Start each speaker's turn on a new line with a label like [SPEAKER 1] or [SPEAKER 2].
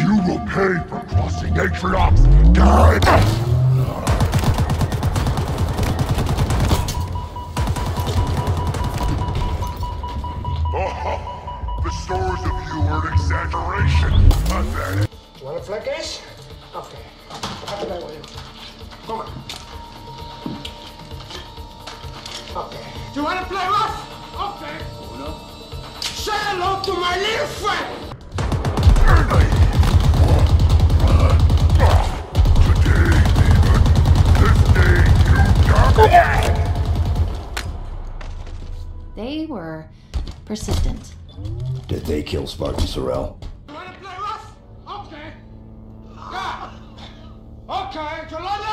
[SPEAKER 1] You will pay for crossing Atriox, dead! The stories of you are an exaggeration. Pathetic.
[SPEAKER 2] You want to flick this? Okay. I'll play with you. Come on. Okay. Do you want to play rough? Okay. Say hello to my little friend!
[SPEAKER 3] They were persistent.
[SPEAKER 4] Did they kill Sparky Sorrell?
[SPEAKER 2] You wanna play rough? Okay. Yeah. Okay, Jolanda!